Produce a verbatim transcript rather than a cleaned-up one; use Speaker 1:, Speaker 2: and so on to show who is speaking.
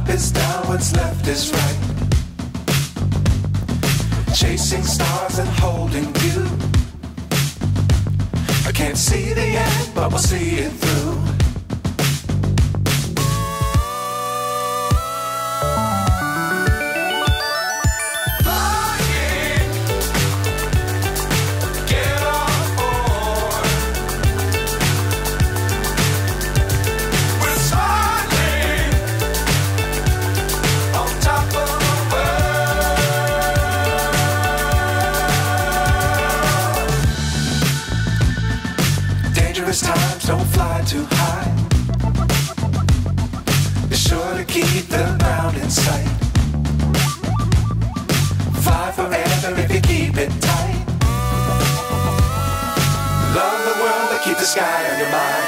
Speaker 1: Up is down, what's left is right. Chasing stars and holding you. I can't see the end, but we'll see it through. Dangerous times, don't fly too high. Be sure to keep the ground in sight. Fly forever if you keep it tight. Love the world, but keep the sky on your mind.